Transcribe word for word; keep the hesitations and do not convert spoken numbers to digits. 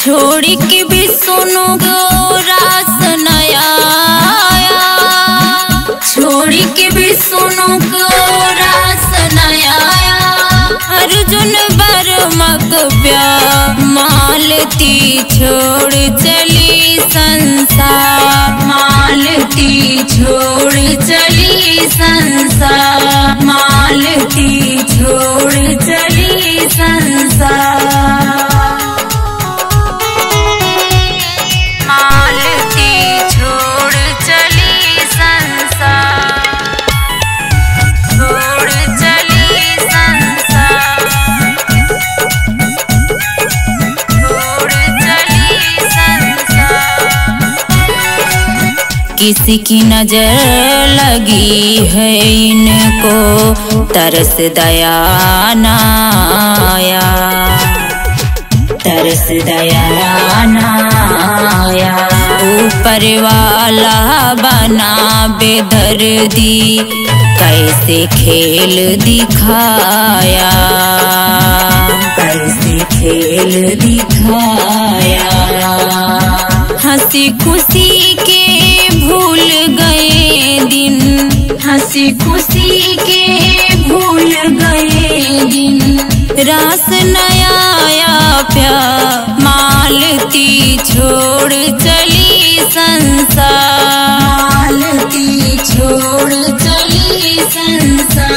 छोड़ के भी सुनो गो रास नया, छोड़ के भी सुनो गो रास नया। अर्जुन वर्मा प्यार मालती छोड़ चली संसार, मालती छोड़ चली संसार, मालती छोड़ चली संसार। किसी की नजर लगी है इनको तरस दया ना आया, तरस दया ना आया। ऊपर वाला बना बेदर्दी कैसे खेल दिखाया, कैसे खेल दिखाया। हंसी खुशी के भूल गए दिन, हंसी खुशी के भूल गए दिन। रास नया प्यार मालती छोड़ चली संसार, मालती छोड़ चली संसार।